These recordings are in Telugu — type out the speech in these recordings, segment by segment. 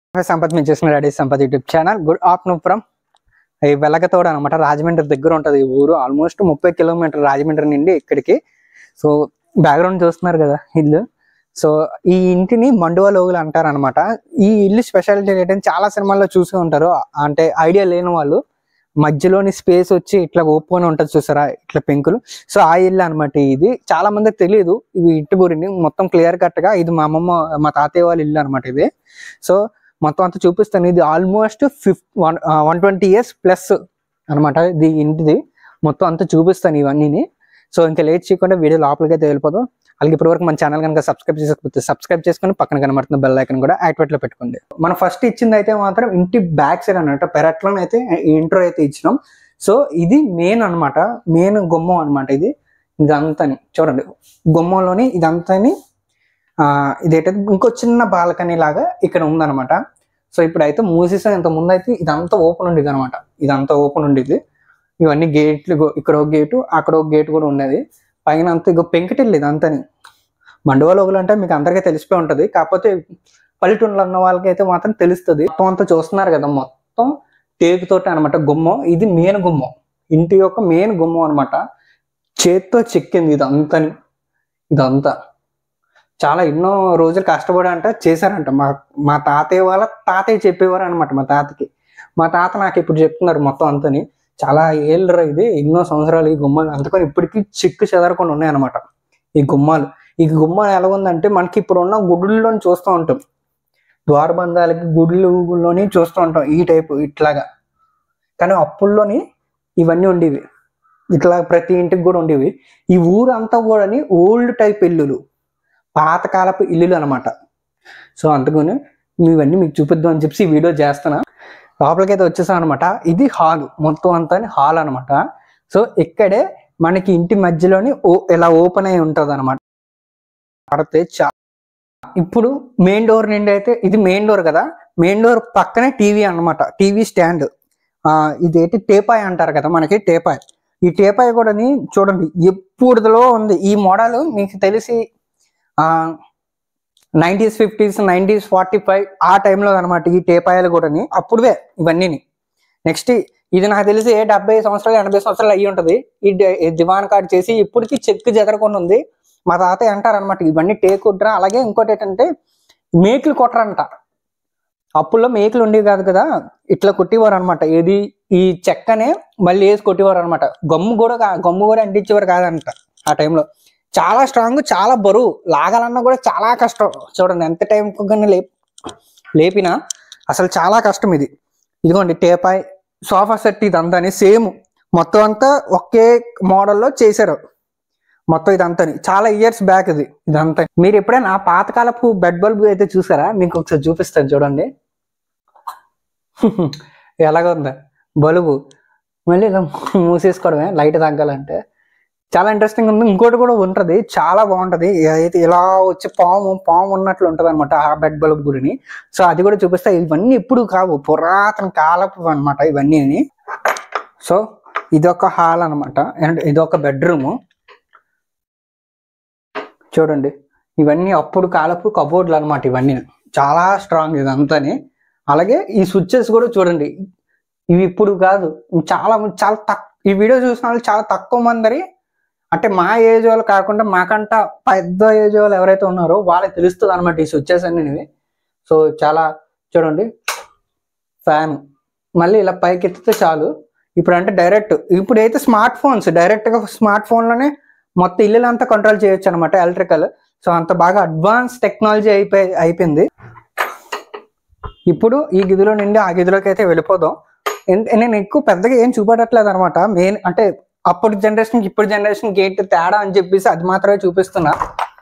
సంపత్ మీరు చేసిన ready Sampath YouTube channel. Good afternoon from ఈ వెలగతోడ అనమాట. రాజమండ్రి దగ్గర ఉంటుంది ఈ ఊరు. ఆల్మోస్ట్ 30 కిలోమీటర్ రాజమండ్రి నుండి ఇక్కడికి. సో బ్యాక్గ్రౌండ్ చూస్తున్నారు కదా ఇల్లు. సో ఈ ఇంటిని మండువా లోగులు అంటారు అనమాట. ఈ ఇల్లు స్పెషాలిటీ ఏంటంటే చాలా సినిమాల్లో చూసి ఉంటారు. అంటే ఐడియా లేని వాళ్ళు మధ్యలోని స్పేస్ వచ్చి ఇట్లా ఓపెన్ ఉంటుంది చూసారా, ఇట్లా పెంకులు. సో ఆ ఇల్లు అనమాట ఇది. చాలా మందికి తెలియదు ఇవి ఇంటి గురించి మొత్తం క్లియర్ కట్ గా. ఇది మా అమ్మమ్మ మా తాతయ్య వాళ్ళ ఇల్లు అనమాట ఇది. సో మొత్తం అంతా చూపిస్తాను. ఇది ఆల్మోస్ట్ 120 years ప్లస్ అనమాట ఇది ఇంటిది. మొత్తం అంతా చూపిస్తాను ఇవన్నీ. సో ఇంకా లేట్ చేయకుండా వీడియో లోపలికి అయితే వెళ్ళిపోదాం. అలాగే ఇప్పటివరకు మన ఛానల్ కనుక సబ్స్క్రైబ్ చేసుకోకపోతే సబ్స్క్రైబ్ చేసుకుని పక్కన కనబడుతున్న బెల్ ఐకాన్ కూడా యాక్టివేట్ లో పెట్టుకోండి. మనం ఫస్ట్ ఇచ్చింది అయితే మాత్రం ఇంటి బ్యాక్ సైడ్ అనమాట, పెరట్లోనైతే ఇంట్రో అయితే ఇచ్చినాం. సో ఇది మెయిన్ అనమాట, మెయిన్ గుమ్మం అనమాట ఇది. ఇదంతాని చూడండి గుమ్మంలోని ఇదంతాని ఇదేంటంటే ఇంకో చిన్న బాల్కనీ లాగా ఇక్కడ ఉందన్నమాట. సో ఇప్పుడైతే మూసేసాం. ఇంత ముందు అయితే ఇదంతా ఓపెన్ ఉండేది అనమాట. ఇదంతా ఓపెన్ ఉండేది. ఇవన్నీ గేట్లు, ఇక్కడ ఒక గేటు అక్కడ ఒక గేటు కూడా ఉన్నది. పైన అంతా ఇక పెంకటిల్లు ఇదంతాని. మండువా లోగులు అంటే మీకు అందరికీ తెలిసిపోయి ఉంటుంది. కాకపోతే పల్లెటూరులో ఉన్న వాళ్ళకైతే మాత్రం తెలుస్తుంది. మొత్తం అంతా చూస్తున్నారు కదా, మొత్తం టేకుతోటి అనమాట గుమ్మం. ఇది మెయిన్ గుమ్మం, ఇంటి యొక్క మెయిన్ గుమ్మం అనమాట. చేత్తో చెక్కింది ఇదంతాని. ఇదంతా చాలా ఎన్నో రోజులు కష్టపడి చేశారంట. మా తాతయ్య వాళ్ళ తాతయ్య చెప్పేవారు అనమాట. మా తాత నాకు ఇప్పుడు చెప్తున్నారు మొత్తం అంతని. చాలా ఏళ్ళు ఇది, ఎన్నో సంవత్సరాలు ఈ గుమ్మాలు. అందుకని ఇప్పటికీ చిక్కు చెదరకుండా ఉన్నాయి అనమాట ఈ గుమ్మాలు. ఈ గుమ్మాలు ఎలా ఉందంటే మనకి ఇప్పుడు ఉన్న గుడుల్లోని చూస్తూ ఉంటాం, ద్వారబంధాలకి గుడుల్లోని చూస్తూ ఉంటాం ఈ టైపు ఇట్లాగా. కానీ అప్పుల్లోని ఇవన్నీ ఉండేవి, ఇట్లా ప్రతి ఇంటికి కూడా ఉండేవి. ఈ ఊరంతా కూడా ఓల్డ్ టైప్ ఇల్లులు, పాతకాలపు ఇల్లులు అనమాట. సో అందుకని ఇవన్నీ మీకు చూపిద్దాం అని చెప్పి ఈ వీడియో చేస్తున్నా. లోపలికి అయితే వచ్చేసాం అనమాట. ఇది హాల్, మొత్తం అంతా హాల్ అనమాట. సో ఇక్కడే మనకి ఇంటి మధ్యలోని ఇలా ఓపెన్ అయి ఉంటుంది అనమాట. ఇప్పుడు మెయిన్ డోర్ నుండి అయితే ఇది మెయిన్ డోర్ కదా, మెయిన్ డోర్ పక్కనే టీవీ అనమాట, టీవీ స్టాండ్. ఇదేంటి టేపాయ్ అంటారు కదా మనకి, టేపాయ్. ఈ టేపాయ్ కూడా చూడండి ఎప్పుడులో ఉంది. ఈ మోడల్ మీకు తెలిసి 90s 50s 90s 45 ఆ టైంలో అనమాట. ఈ టేపాయలు కూడా అప్పుడువే ఇవన్నీ. నెక్స్ట్ ఇది నాకు తెలిసి 70 సంవత్సరాలు 80 సంవత్సరాలు అయ్యి ఉంటుంది. ఈ దివాన్ కార్డ్ చేసి ఇప్పటికి చెక్కు చెదరకుండా ఉంది. మా తాతయ్య అంటారనమాట ఇవన్నీ టేకుట్రా. అలాగే ఇంకోటి ఏంటంటే మేకులు కొట్టరంట. అప్పుల్లో మేకులు ఉండేవి కాదు కదా, ఇట్లా కొట్టేవారు అనమాట. ఏది ఈ చెక్కనే మళ్ళీ వేసి కొట్టేవారు అనమాట. గమ్ము కూడా అంటించేవారు కాదంట ఆ టైంలో. చాలా స్ట్రాంగ్, చాలా బరువు, లాగాలన్నా కూడా చాలా కష్టం. చూడండి ఎంత టైం లేపినా అసలు చాలా కష్టం ఇది. ఇదిగోండి టేపాయ్, సోఫా సెట్ ఇదంతా సేమ్ మొత్తం అంతా ఒకే మోడల్లో చేశారు మొత్తం ఇదంతా. చాలా ఇయర్స్ బ్యాక్ ఇదంతా. మీరు ఎప్పుడైనా పాతకాలపు బెడ్ బల్బ్ అయితే చూసారా? మీకు ఒకసారి చూపిస్తాను చూడండి ఎలాగుందా బల్బు. మళ్ళీ ఇలా మూసేసుకోవడమే లైట్ తగ్గాలంటే. చాలా ఇంట్రెస్టింగ్ ఉంది. ఇంకోటి కూడా ఉంటుంది, చాలా బాగుంటది. అయితే ఇలా వచ్చి పాము ఉన్నట్లు ఉంటది అనమాట ఆ బెడ్ బల్బ్ గురిని. సో అది కూడా చూపిస్తా. ఇవన్నీ ఇప్పుడు కావు, పురాతన కాలపు అనమాట ఇవన్నీ. సో ఇదొక హాల్ అనమాట, అండ్ ఇదొక బెడ్రూమ్. చూడండి ఇవన్నీ అప్పుడు కాలపు కబోర్డ్లు అనమాట ఇవన్నీ. చాలా స్ట్రాంగ్ ఇదంతాని. అలాగే ఈ స్విచ్చెస్ కూడా చూడండి, ఇవి ఇప్పుడు కాదు, చాలా ఈ వీడియో చూసిన వాళ్ళు చాలా తక్కువ మంది. అంటే మా ఏజ్ వాళ్ళు కాకుండా మాకంట పెద్ద ఏజ్ వాళ్ళు ఎవరైతే ఉన్నారో వాళ్ళకి తెలుస్తుంది అనమాట ఈ స్విచ్చెస్ అన్ని. సో చాలా చూడండి, ఫ్యాన్ మళ్ళీ ఇలా పైకి ఎత్తితే చాలు. ఇప్పుడు అంటే డైరెక్ట్, ఇప్పుడైతే స్మార్ట్ ఫోన్స్, డైరెక్ట్ గా స్మార్ట్ ఫోన్ లోనే మొత్తం ఇల్లులంతా కంట్రోల్ చేయొచ్చు అనమాట, ఎలక్ట్రికల్. సో అంత బాగా అడ్వాన్స్ టెక్నాలజీ అయిపోయింది. ఇప్పుడు ఈ గదిలో నుండి ఆ గదిలోకి అయితే వెళ్ళిపోదాం. నేను ఎక్కువ పెద్దగా ఏం చూపెట్టట్లేదు అనమాట. మెయిన్ అంటే అప్పటి జనరేషన్ ఇప్పుడు జనరేషన్ గేట్ తేడా అని చెప్పేసి అది మాత్రమే చూపిస్తున్నా.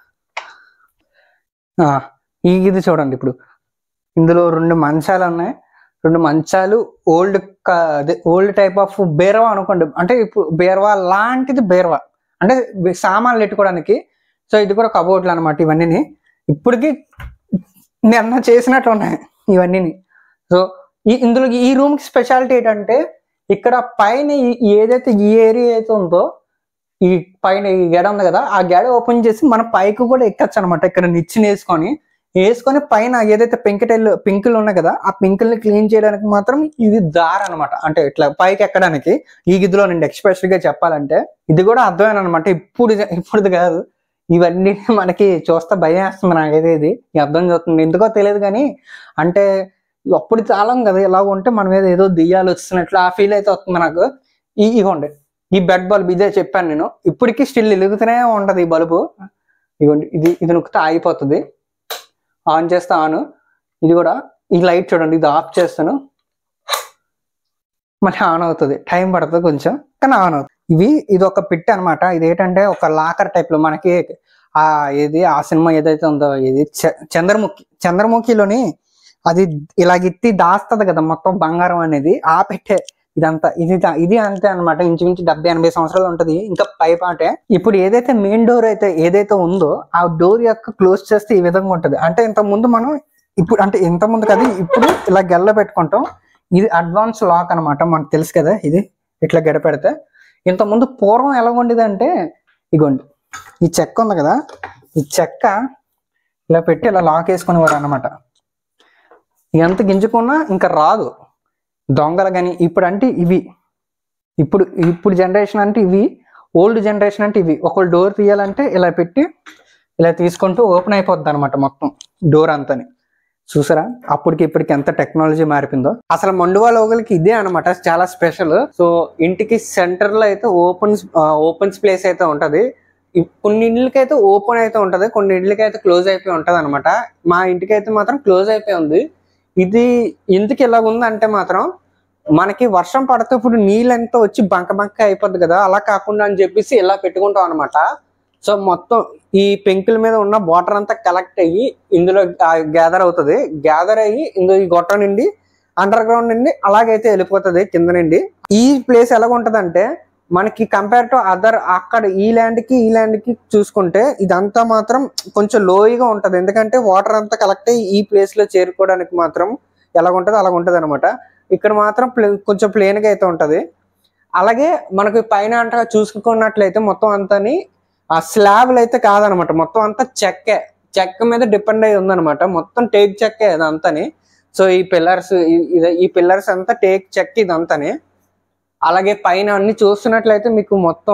ఈ ఇది చూడండి, ఇప్పుడు ఇందులో 2 మంచాలు ఉన్నాయి. 2 మంచాలు ఓల్డ్ టైప్ ఆఫ్ బేర్వా అనుకోండి. అంటే ఇప్పుడు బేర్వా లాంటిది, బేర్వా అంటే సామాన్లు పెట్టుకోవడానికి. సో ఇది కూడా కబోర్డ్లు అనమాట ఇవన్నీ. ఇప్పటికి నిన్న చేసినట్లు ఉన్నాయి ఇవన్నీ. సో ఇందులో ఈ రూమ్ కి స్పెషాలిటీ ఏంటంటే ఇక్కడ పైన ఏదైతే ఈ ఏరియా అయితే ఉందో, ఈ పైన ఈ గెడ ఉంది కదా, ఆ గెడ ఓపెన్ చేసి మన పైకి కూడా ఎక్కచ్చు అనమాట. ఇక్కడ నిచ్చెన వేసుకొని వేసుకొని పైన ఏదైతే పింకులు ఉన్నాయి కదా, ఆ పింకుల్ని క్లీన్ చేయడానికి మాత్రం ఇది దారి అనమాట. అంటే ఇట్లా పైకి ఎక్కడానికి ఈ గిద్దులో నుండి ఎక్స్పెషల్ గా చెప్పాలంటే ఇది కూడా అర్థమైన అనమాట. ఇప్పుడుది కాదు, ఇవన్నీ మనకి చూస్తే భయం వేస్తుంది నాకైతే. ఇది అర్థం చూస్తుంది ఎందుకో తెలియదు కానీ, అంటే అప్పుడు చాలం కదా ఇలా ఉంటే మన మీద ఏదో దెయ్యాలు వస్తున్నట్లు ఆ ఫీల్ అయితే వస్తుంది నాకు. ఇగోండి ఈ బెడ్ బల్బ్, ఇదే చెప్పాను నేను, ఇప్పటికీ స్టిల్ వెలుగుతూనే ఉంటది ఈ బల్బు. ఇగోండి ఇది నొక్కితే ఆగిపోతుంది, ఆన్ చేస్తే ఆన్. ఇది కూడా ఈ లైట్ చూడండి, ఇది ఆఫ్ చేస్తాను మళ్ళీ ఆన్ అవుతుంది. టైం పడుతుంది కొంచెం, కానీ ఆన్ అవుతుంది. ఇది ఒక పిట్ అనమాట. ఇది ఏంటంటే ఒక లాకర్ టైప్ లో మనకి ఆ సినిమా ఏదైతే ఉందో, ఇది చంద్రముఖిలోని అది ఇలాగిత్తి దాస్తుంది కదా మొత్తం బంగారం అనేది, ఆ పెట్టే ఇదంతా. ఇది అంతే అనమాట. ఇంచుమించు 70-80 సంవత్సరాలు ఉంటది. ఇంకా పైపాటే ఇప్పుడు ఏదైతే మెయిన్ డోర్ ఏదైతే ఉందో, ఆ డోర్ యొక్క క్లోజ్ చేస్తే ఈ విధంగా ఉంటది. అంటే ఇంతకుముందు మనం ఇంతకుముందు కదా, ఇప్పుడు ఇలా గెల్ల పెట్టుకుంటాం. ఇది అడ్వాన్స్ లాక్ అనమాట, మనకు తెలుసు కదా. ఇది ఇట్లా గెడ పెడితే, ఇంతకుముందు పూర్వం ఎలా ఉండేది అంటే, ఇగోండి ఈ చెక్క ఉంది కదా, ఈ చెక్క ఇలా పెట్టి ఇలా లాక్ వేసుకునేవారు అనమాట. ఎంత గింజుకున్నా ఇంకా రాదు దొంగలు. కానీ ఇప్పుడు అంటే ఇప్పుడు జనరేషన్ అంటే ఇవి, ఓల్డ్ జనరేషన్ అంటే ఇవి. ఒకళ్ళు డోర్ తీయాలంటే ఇలా పెట్టి ఇలా తీసుకుంటూ ఓపెన్ అయిపోద్ది అనమాట మొత్తం డోర్ అంతని. చూసారా అప్పటికి ఇప్పటికి ఎంత టెక్నాలజీ మారిపోయిందో. అసలు మండువా లోగలకి ఇదే అనమాట చాలా స్పెషల్. సో ఇంటికి సెంటర్ లో అయితే ఓపెన్ ప్లేస్ అయితే ఉంటది. కొన్ని ఇండ్లకి అయితే ఓపెన్ అయితే ఉంటది, కొన్ని ఇండ్లకి అయితే క్లోజ్ అయిపోయి ఉంటది అనమాట. మా ఇంటికి అయితే మాత్రం క్లోజ్ అయిపోయి ఉంది. ఇది ఎందుకు ఇలా ఉందంటే మాత్రం, మనకి వర్షం పడితే ఇప్పుడు నీళ్ళంతా వచ్చి బంక అయిపోద్ది కదా, అలా కాకుండా అని చెప్పేసి ఇలా పెట్టుకుంటాం అనమాట. సో మొత్తం ఈ పెంకుల మీద ఉన్న వాటర్ అంతా కలెక్ట్ అయ్యి ఇందులో గ్యాదర్ అవుతుంది. గ్యాదర్ అయ్యి ఇందులో ఈ గొట్ట నుండి అండర్ గ్రౌండ్ నుండి అలాగైతే వెళ్ళిపోతుంది కింద నుండి. ఈ ప్లేస్ ఎలా ఉంటది అంటే, మనకి కంపేర్ టు అదర్ అక్కడ ఈ ల్యాండ్ కి చూసుకుంటే ఇదంతా మాత్రం కొంచెం లోయగా ఉంటది. ఎందుకంటే వాటర్ అంతా కలెక్ట్ అయ్యి ఈ ప్లేస్ లో చేరుకోవడానికి మాత్రం ఎలాగుంటది అలాగుంటది అనమాట. ఇక్కడ మాత్రం కొంచెం ప్లేన్ గా అయితే ఉంటది. అలాగే మనకి పైన అంటగా చూసుకున్నట్లయితే మొత్తం అంతాని ఆ స్లాబ్లు అయితే కాదనమాట, మొత్తం అంతా చెక్క మీద డిపెండ్ అయి ఉందనమాట. మొత్తం టేక్ చెక్కే ఇదంతాని. సో ఈ పిల్లర్స్ అంతా టేక్ చెక్క ఇదంతాని. అలాగే పైన అన్ని చూస్తున్నట్లయితే మీకు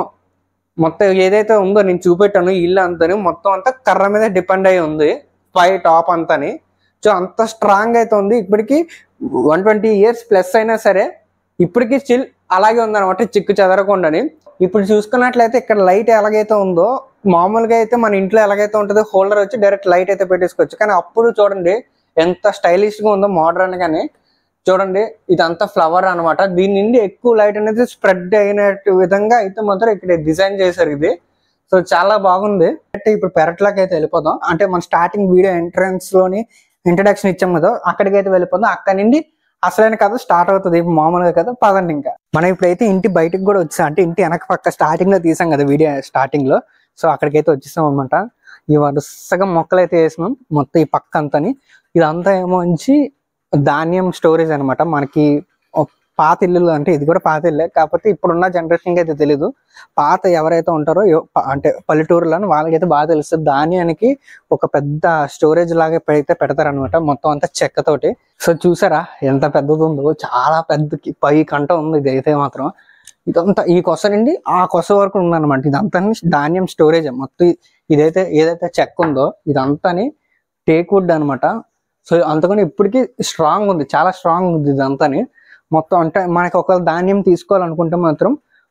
మొత్తం ఏదైతే ఉందో నేను చూపెట్టాను, ఇల్లు అంతని మొత్తం అంతా కర్ర మీద డిపెండ్ అయి ఉంది పై టాప్ అంతని. సో అంత స్ట్రాంగ్ అయితే ఉంది. ఇప్పటికి 120 years ప్లస్ అయినా సరే ఇప్పటికీ స్టిల్ అలాగే ఉందన్నమాట, చిక్కు చెదరకుండాని. ఇప్పుడు చూసుకున్నట్లయితే ఇక్కడ లైట్ ఎలాగైతే ఉందో, మామూలుగా అయితే మన ఇంట్లో ఎలాగైతే ఉంటుందో హోల్డర్ వచ్చి డైరెక్ట్ లైట్ అయితే పెట్టేసుకోవచ్చు. కానీ అప్పుడు చూడండి ఎంత స్టైలిష్ గా ఉందో మోడర్న్ గానే. చూడండి ఇదంతా ఫ్లవర్ అనమాట. దీని నుండి ఎక్కువ లైట్ అనేది స్ప్రెడ్ అయినట్టు విధంగా అయితే మాత్రం ఇక్కడ డిజైన్ చేశారు ఇది. సో చాలా బాగుంది. అంటే ఇప్పుడు పెరట్లోకి అయితే వెళ్ళిపోదాం. అంటే మన స్టార్టింగ్ వీడియో ఎంట్రన్స్ లోని ఇంట్రడక్షన్ ఇచ్చాం కదా, అక్కడికి అయితే వెళ్ళిపోదాం. అక్కడ నుండి అసలైన కథ స్టార్ట్ అవుతుంది మామూలుగా కదా. పదండి ఇంకా మనం ఇప్పుడైతే ఇంటి బయటకు కూడా వచ్చాం. అంటే ఇంటి వెనక పక్క స్టార్టింగ్ లో తీసాం కదా వీడియో స్టార్టింగ్ లో. సో అక్కడికైతే వచ్చేసాం అనమాట. ఈ వరుసగా మొక్కలు అయితే వేసినాం మొత్తం ఈ పక్క అంతని. ఇదంతా ఏమో నుంచి ధాన్యం స్టోరేజ్ అనమాట. మనకి పాత ఇల్లు, అంటే ఇది కూడా పాత ఇల్లే, కాకపోతే ఇప్పుడున్న జనరేషన్కి అయితే తెలీదు. పాత ఎవరైతే ఉంటారో అంటే పల్లెటూరులను వాళ్ళకైతే బాగా తెలుస్తుంది. ధాన్యానికి ఒక పెద్ద స్టోరేజ్ లాగా అయితే పెడతారనమాట, మొత్తం అంతా చెక్కతోటి. సో చూసారా ఎంత పెద్దది ఉందో, చాలా పెద్ద పై కంట ఉంది ఇది అయితే మాత్రం. ఇదంతా ఈ కొస నుండి ఆ కొస వరకు ఉందన్నమాట. ఇదంతా ధాన్యం స్టోరేజ్ మొత్తం. ఏదైతే చెక్క ఉందో ఇదంతాని టేక్ వుడ్ అనమాట. సో అంతకని ఇప్పటికీ స్ట్రాంగ్ ఉంది, చాలా స్ట్రాంగ్ ఉంది ఇదంతాని మొత్తం. అంటే మనకి ఒకవేళ ధాన్యం తీసుకోవాలనుకుంటే మాత్రం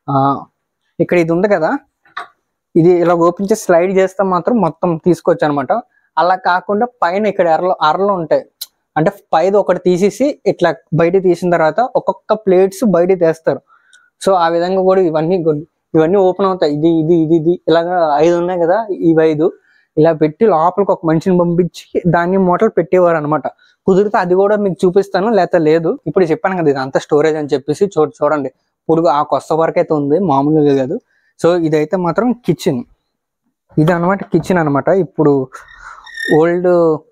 ఇక్కడ ఇది ఉంది కదా, ఇది ఇలా ఓపెన్ చేసి స్లైడ్ చేస్తే మాత్రం మొత్తం తీసుకోవచ్చు అనమాట. అలా కాకుండా పైన ఇక్కడ అరలు ఉంటాయి, అంటే పైది ఒకటి తీసేసి ఇట్లా బయట తీసిన తర్వాత ఒక్కొక్క ప్లేట్స్ బయట తీస్తారు. సో ఆ విధంగా కూడా ఇవన్నీ ఓపెన్ అవుతాయి. ఇది ఇలాగా 5 ఉన్నాయి కదా, ఇవి 5 ఇలా పెట్టి లోపలికి ఒక మనిషిని పంపించి ధాన్యం మూటలు పెట్టేవారు అనమాట. కుదిరితే అది కూడా మీకు చూపిస్తాను, లేకపోతే లేదు. ఇప్పుడు చెప్పాను కదా ఇదంతా స్టోరేజ్ అని చెప్పేసి. చూడండి పొడుగు ఆ కొత్త వరకు అయితే ఉంది, మామూలుగా కాదు. సో ఇదైతే మాత్రం కిచెన్, ఇది అనమాట కిచెన్ అనమాట. ఇప్పుడు ఓల్డ్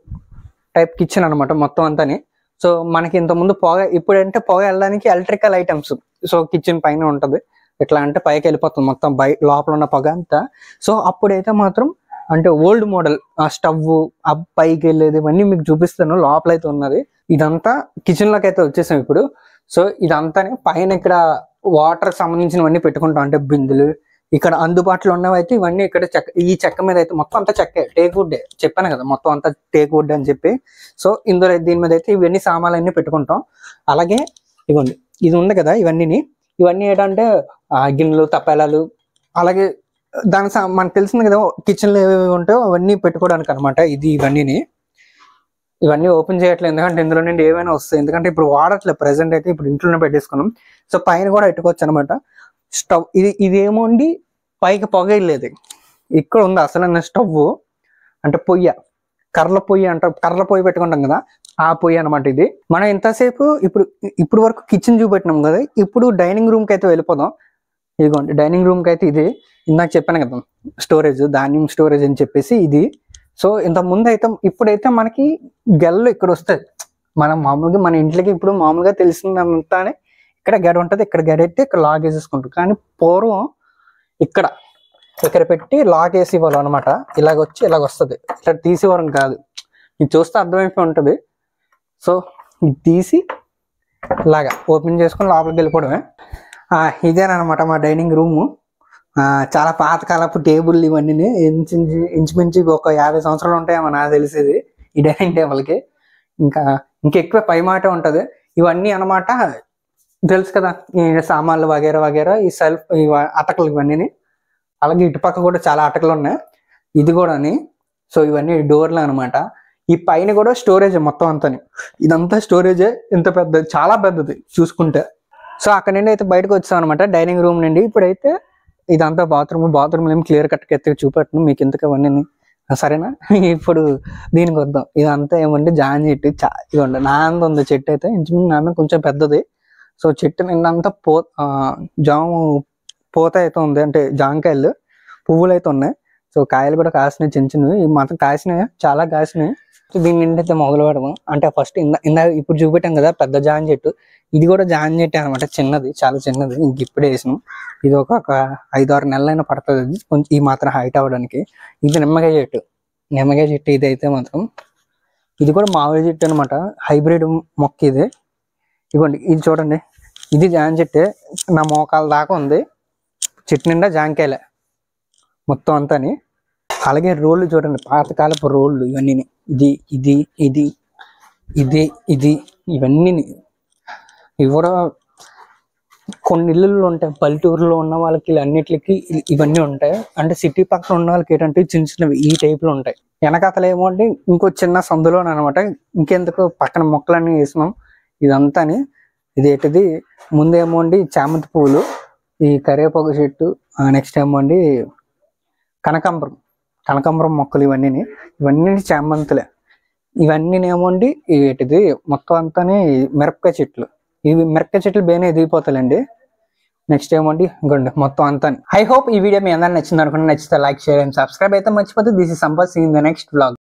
టైప్ కిచెన్ అనమాట మొత్తం అంతాని. సో మనకి ఇంతకుముందు ఇప్పుడంటే పొగ వెళ్ళడానికి ఎలక్ట్రికల్ ఐటమ్స్. సో కిచెన్ పైన ఉంటది, ఎట్లా అంటే పైకి వెళ్ళిపోతుంది మొత్తం లోపల ఉన్న పొగ అంతా. సో అప్పుడైతే మాత్రం అంటే ఓల్డ్ మోడల్ ఆ స్టవ్ ఆ పైకి వెళ్ళేది ఇవన్నీ మీకు చూపిస్తాను. లోపల అయితే ఉన్నది. ఇదంతా కిచెన్ లోకి అయితే వచ్చేసాం ఇప్పుడు. సో ఇదంతా పైన ఇక్కడ వాటర్ సంబంధించినవన్నీ పెట్టుకుంటాం, అంటే బిందులు. ఇక్కడ అందుబాటులో ఉన్నవి అయితే ఇవన్నీ ఇక్కడ ఈ చెక్క మీద అయితే మొత్తం అంతా చెక్కే, టేక్ వుడ్ చెప్పాను కదా, మొత్తం అంతా టేక్ వుడ్ అని చెప్పి. సో ఇందులో దీని మీద అయితే ఇవన్నీ సామాన్లన్నీ పెట్టుకుంటాం. అలాగే ఇవ్వండి, ఇది ఉంది కదా, ఇవన్నీ ఏంటంటే గిన్నెలు తప్పాలాలు, అలాగే దానికి మనకు తెలిసింది కదా కిచెన్లో ఏవేవి ఉంటాయో అవన్నీ పెట్టుకోవడానికి అనమాట. ఇవన్నీ ఓపెన్ చేయట్లేదు ఎందుకంటే ఇందులో నుండి ఏమైనా వస్తాయి, ఎందుకంటే ఇప్పుడు వాడట్లేదు ప్రెసెంట్ అయితే. ఇప్పుడు ఇంట్లోనే పెట్టేసుకున్నాం. సో పైన కూడా పెట్టుకోవచ్చు అనమాట. స్టవ్ ఇదేమో అండి పైకి పొగ వెళ్ళేది. ఇక్కడ ఉంది అసలైన స్టవ్, అంటే పొయ్య, కర్రల పొయ్యి అంటారు, కర్రల పొయ్యి పెట్టుకుంటాం కదా ఆ పొయ్యి అనమాట ఇది. మనం ఇంతసేపు ఇప్పుడు వరకు కిచెన్ చూపెట్టినాం కదా, ఇప్పుడు డైనింగ్ రూమ్కి అయితే వెళ్ళిపోదాం. ఇదిగోండి డైనింగ్ రూమ్కి అయితే ఇది ఇందాక చెప్పాను కదా స్టోరేజ్, ధాన్యం స్టోరేజ్ అని చెప్పేసి ఇది. సో ఇంత ముందు అయితే ఇప్పుడైతే మనకి గెల్లు ఇక్కడ వస్తుంది. మనం మామూలుగా మన ఇంట్లోకి ఇప్పుడు మామూలుగా తెలిసిందంతానే ఇక్కడ గెడ ఉంటుంది, ఇక్కడ గెడ పెట్టి ఇక్కడ లాక్ వేసేసుకుంటాం. కానీ పూర్వం ఇక్కడ పెట్టి లాక్ వేసి ఇవ్వాలి అనమాట. ఇలాగ వచ్చి ఇలాగ వస్తుంది, ఇక్కడ తీసేవారం కాదు. ఇది చూస్తే అర్థమైపోయి ఉంటుంది. సో ఇది తీసి ఇలాగా ఓపెన్ చేసుకొని లోపలికి వెళ్ళిపోవడమే. ఇదేనమాట మా డైనింగ్ రూము. చాలా పాతకాలపు టేబుల్ ఇవన్నీ ఇంచుమించు ఒక 50 సంవత్సరాలు ఉంటాయేమో నాకు తెలిసేది ఈ డైనింగ్ టేబుల్కి. ఇంకెక్కువ పై మాట ఉంటుంది. ఇవన్నీ అనమాట తెలుసు కదా, ఈ సామాన్లు వగేరా ఈ సెల్ఫ్ అటకలు ఇవన్నీ. అలాగే ఇటుపక్క కూడా చాలా అటకలు ఉన్నాయి, ఇది కూడా. సో ఇవన్నీ డోర్లు అనమాట. ఈ పైన కూడా స్టోరేజ్ మొత్తం అంతా. ఇదంతా స్టోరేజే, ఇంత పెద్ద, చాలా పెద్దది చూసుకుంటే. సో అక్కడ నుండి అయితే బయటకు వచ్చాం అనమాట డైనింగ్ రూమ్ నుండి. ఇప్పుడైతే ఇదంతా బాత్రూమ్ ఏమి క్లియర్ కట్గా ఎత్తి చూపెట్టను మీకు ఎందుకు అవన్నీ, సరేనా. ఇప్పుడు దీనికి వద్దాం. ఇదంతా ఏమంటే జాన్ చెట్టు, ఇదిగోండి నాంద ఉంది చెట్టు అయితే, ఇంచుమించు నాన్న కొంచెం పెద్దది. సో చెట్టు నిండంతా జాము పూత అయితే ఉంది, అంటే జాంకాయలు పువ్వులు అయితే ఉన్నాయి. సో కాయలు కూడా కాసినాయి, చిన్నవి మాత్రం కాసినాయి, చాలా కాసినాయి. దీని నిండి అయితే మొదలు పెడదాం. అంటే ఫస్ట్ ఇప్పుడు చూపెట్టాం కదా పెద్ద జాన్ చెట్టు, ఇది కూడా జాన్ చెట్టు అనమాట, చిన్నది, చాలా చిన్నది. ఇప్పుడే వేసినాం. ఇది ఒక 5-6 నెలలైనా పడుతుంది అది కొంచెం ఈ మాత్రం హైట్ అవ్వడానికి. ఇది నిమ్మకాయ చెట్టు ఇది అయితే మాత్రం. ఇది కూడా మామిడి చెట్టు అనమాట, హైబ్రిడ్ మొక్క ఇది. ఇవ్వండి ఇది చూడండి, ఇది జాన్ చెట్టే, నా మోకాల దాకా ఉంది. చెట్టు నిండా జాంకాయలే మొత్తం అంతా. అలాగే రోళ్ళు చూడండి, పాతకాలపు రోళ్ళు ఇవన్నీ. ఇది ఇవన్నీ. ఇవి కూడా కొన్ని ఇళ్ళల్లో ఉంటాయి, పల్లెటూరులో ఉన్న వాళ్ళకి అన్నిటికి ఇవన్నీ ఉంటాయి. అంటే సిటీ పక్కన ఉన్న వాళ్ళకి ఏంటంటే చిన్నవి ఈ టైప్లో ఉంటాయి. వెనకాతలు ఏమో అంటే ఇంకో చిన్న సందులో అనమాట. ఇంకెందుకు పక్కన మొక్కలన్నీ వేసినాం ఇదంతా. ఇది ఏంటిది, ముందేమో అండి చామంతి పువ్వులు, ఈ కరివేపాకు చెట్టు, నెక్స్ట్ ఏమో అండి కనకాంబరం మొక్కలు ఇవన్నీ చామంతులే. ఇవన్నీ ఏమో అండి ఏంటిది మొత్తం అంతా మిరపకాయ చెట్లు. ఇవి మిరపకాయ చెట్లు బేనే ఎదిగిపోతాయండి. నెక్స్ట్ ఏమోండి ఇంకోండి మొత్తం అంతా. ఐ హోప్ ఈ వీడియో మీ అందరికి నచ్చింది అనుకుంటే, నచ్చితే లైక్, షేర్ అండ్ సబ్స్క్రైబ్ అయితే మర్చిపోతే. This is Sampath, see in the next vlog.